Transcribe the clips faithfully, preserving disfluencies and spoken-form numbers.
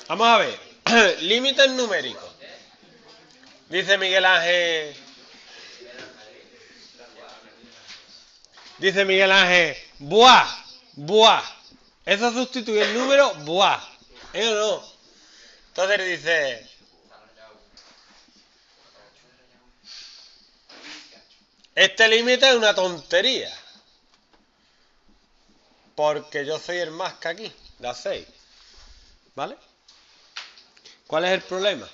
Vamos a ver. Límites numéricos. Dice Miguel Ángel. Dice Miguel Ángel. Buah. Buah. Eso sustituye el número buah. ¿Eh o no? Entonces dice. Este límite es una tontería. Porque yo soy el más que aquí. Da seis. ¿Vale? ¿Cuál es el problema?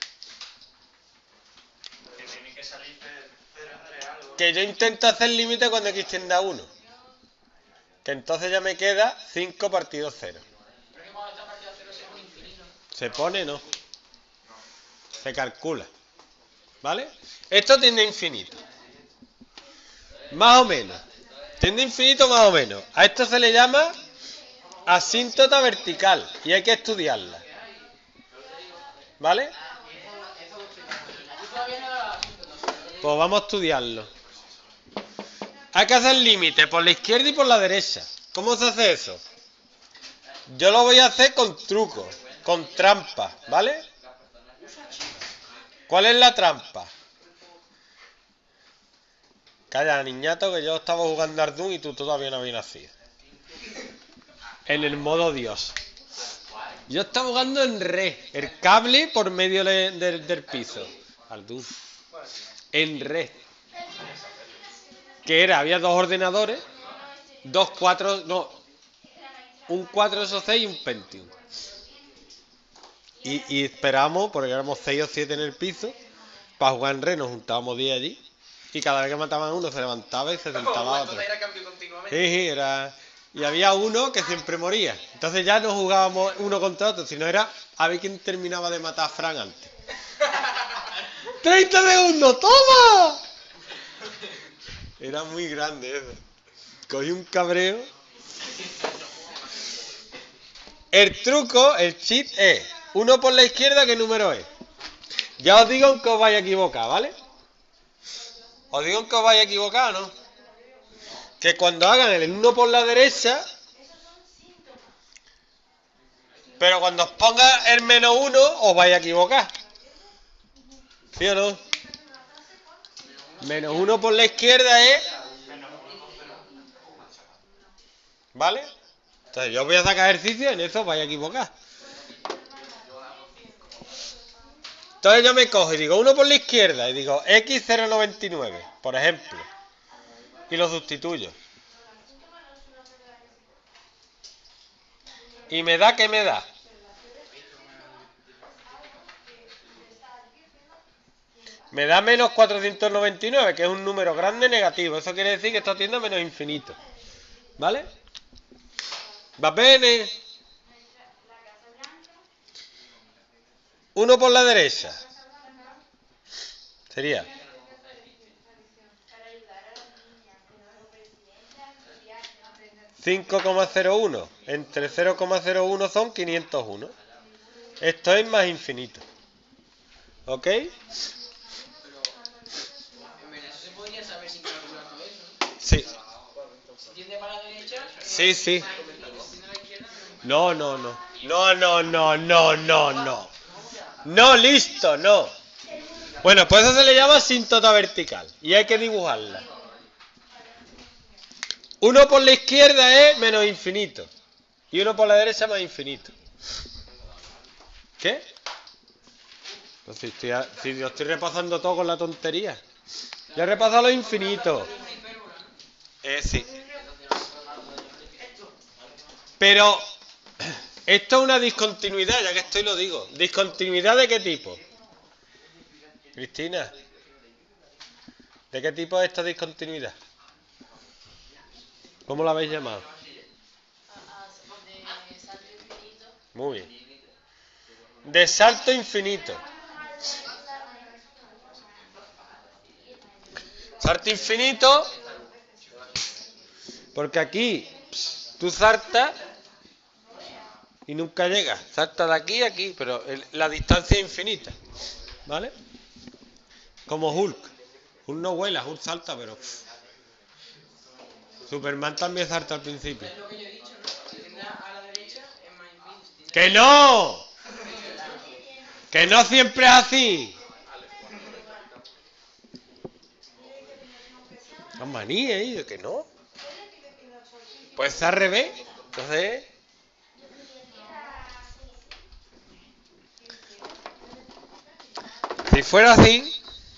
Que tiene que salir de algo. Que yo intento hacer límite cuando x tiende a uno. Que entonces ya me queda cinco partido cero. Pero que cuando está partido cero se pone infinito. Se pone, no. Se calcula. ¿Vale? Esto tiende a infinito. Más o menos. Tiende a infinito más o menos. A esto se le llama asíntota vertical. Y hay que estudiarla. ¿Vale? Pues vamos a estudiarlo. Hay que hacer límite por la izquierda y por la derecha. ¿Cómo se hace eso? Yo lo voy a hacer con truco, con trampa, ¿vale? ¿Cuál es la trampa? Calla, niñato, que yo estaba jugando al Doom y tú todavía no habías nacido. En el modo Dios. Yo estaba jugando en re, el cable por medio de, de, del piso. Al Doom. En re. Que era, había dos ordenadores, dos cuatro, no, un cuatro ocho seis y un Pentium. Y, y esperamos, porque éramos seis o siete en el piso, para jugar en re, nos juntábamos diez allí, y cada vez que mataban a uno se levantaba y se sentaba a otro. Entonces era cambio continuamente. Sí, sí, era... Y había uno que siempre moría. Entonces ya no jugábamos uno contra otro, sino era a ver quién terminaba de matar a Fran antes. ¡treinta segundos! ¡Toma! Era muy grande eso. Cogí un cabreo. El truco, el cheat es uno por la izquierda, ¿qué número es? Ya os digo que os vais a equivocar, ¿vale? Os digo que os vais a equivocar, ¿no? Que cuando hagan el uno por la derecha, pero cuando os ponga el menos uno, os vais a equivocar. ¿Sí o no? Menos uno por la izquierda es... ¿Vale? Entonces yo voy a sacar ejercicio y en eso os vais a equivocar. Entonces yo me cojo y digo uno por la izquierda y digo equis cero noventa y nueve, por ejemplo. Y lo sustituyo. Y me da, ¿qué me da? Me da menos cuatrocientos noventa y nueve, que es un número grande negativo. Eso quiere decir que esto tiende a menos infinito. ¿Vale? Va bene. Uno por la derecha. Sería... cinco coma cero uno. Entre cero coma cero uno son quinientos uno. Esto es más infinito. ¿Ok? ¿Se podría saber sin calcular todo eso, no? Sí. Si tiende para la derecha... Sí, sí. y si tiende a la izquierda... No, no, no. No, no, no, no, no, no. No, listo, no. Bueno, pues eso se le llama asíntota vertical. Y hay que dibujarla. Uno por la izquierda es menos infinito. Y uno por la derecha más infinito. ¿Qué? Pues si, estoy a- si yo estoy repasando todo con la tontería. Ya he repasado los infinitos. Eh, sí. Pero esto es una discontinuidad, ya que estoy lo digo. ¿Discontinuidad de qué tipo? Cristina, ¿de qué tipo es esta discontinuidad? ¿Cómo la habéis llamado? De salto infinito. Muy bien. De salto infinito. Salto infinito, porque aquí pss, tú saltas y nunca llegas. Saltas de aquí a aquí, pero el- la distancia es infinita. ¿Vale? Como Hulk. Hulk no vuela, Hulk salta, pero... pff. Superman también salta al principio. Es lo que yo he dicho, ¿no? Si tiende a la derecha es más infinito. Si tiende ¡Que no! a Que no siempre es así. La manía ahí de que no. Pues al revés. Entonces. Si fuera así.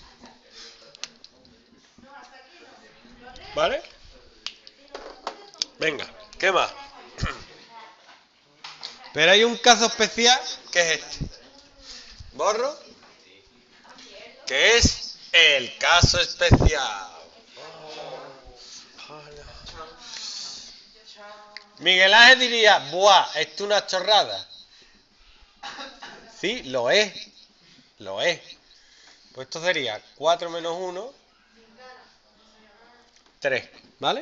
¿Vale? Venga, ¿qué más? Pero hay un caso especial que es este. Borro. Que es el caso especial. Miguel Ángel diría, buah, esto es una chorrada. Sí, lo es. Lo es. Pues esto sería cuatro menos uno. tres, ¿vale?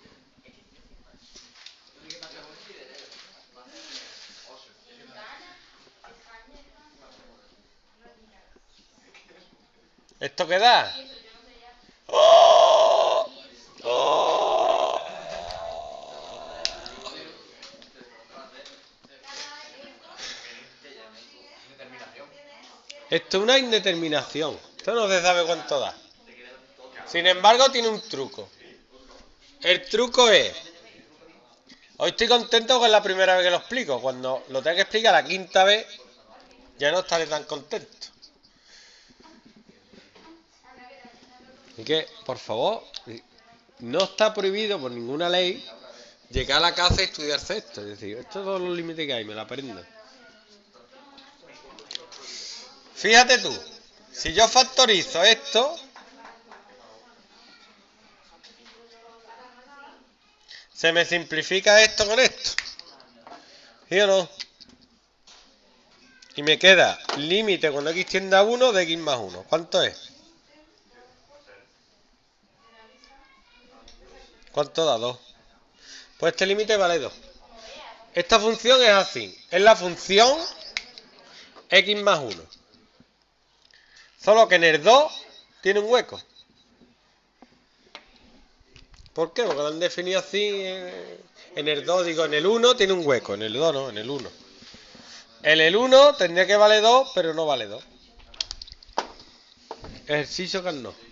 ¿Esto qué da? ¡Oh! ¡Oh! Esto es una indeterminación. Esto no se sabe cuánto da. Sin embargo, tiene un truco. El truco es... Hoy estoy contento con la primera vez que lo explico. Cuando lo tenga que explicar la quinta vez, ya no estaré tan contento. Así que, por favor, no está prohibido por ninguna ley llegar a la casa y estudiarse esto. Es decir, estos son los límites que hay, me lo aprendo. Fíjate tú, si yo factorizo esto, se me simplifica esto con esto. ¿Sí o no? Y me queda límite cuando x tiende a uno de x más uno. ¿Cuánto es? ¿Cuánto da? dos. Pues este límite vale dos. Esta función es así. Es la función x más uno. Solo que en el dos tiene un hueco. ¿Por qué? Porque lo han definido así. En el dos, digo, en el uno tiene un hueco. En el dos no, en el uno. En el uno tendría que valer dos, pero no vale dos. Ejercicio Carnot.